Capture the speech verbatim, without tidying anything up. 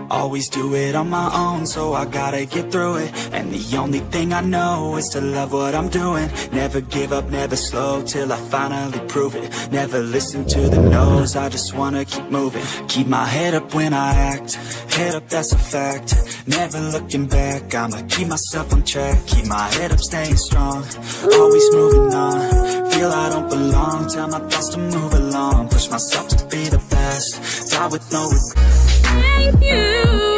Always do it on my own, so I gotta get through it. And the only thing I know is to love what I'm doing. Never give up, never slow, till I finally prove it. Never listen to the no's, I just wanna keep moving. Keep my head up when I act, head up, that's a fact. Never looking back, I'ma keep myself on track. Keep my head up, staying strong, always moving on. Feel I don't belong, tell my thoughts to move along. Push myself to be the best, die with no regrets. Thank you.